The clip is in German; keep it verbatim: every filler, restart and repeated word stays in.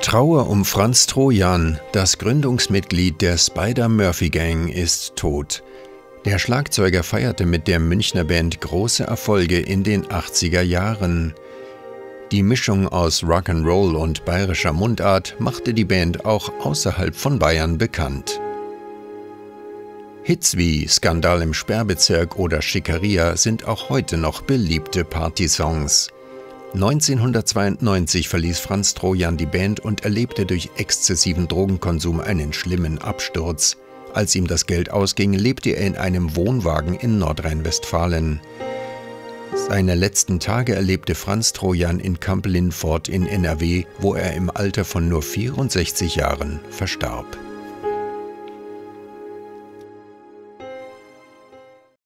Trauer um Franz Trojan, das Gründungsmitglied der Spider-Murphy-Gang, ist tot. Der Schlagzeuger feierte mit der Münchner Band große Erfolge in den achtziger Jahren. Die Mischung aus Rock'n'Roll und bayerischer Mundart machte die Band auch außerhalb von Bayern bekannt. Hits wie Skandal im Sperrbezirk oder Schickeria sind auch heute noch beliebte Partysongs. neunzehnhundertzweiundneunzig verließ Franz Trojan die Band und erlebte durch exzessiven Drogenkonsum einen schlimmen Absturz. Als ihm das Geld ausging, lebte er in einem Wohnwagen in Nordrhein-Westfalen. Seine letzten Tage erlebte Franz Trojan in Kamp-Lintfort in N R W, wo er im Alter von nur vierundsechzig Jahren verstarb.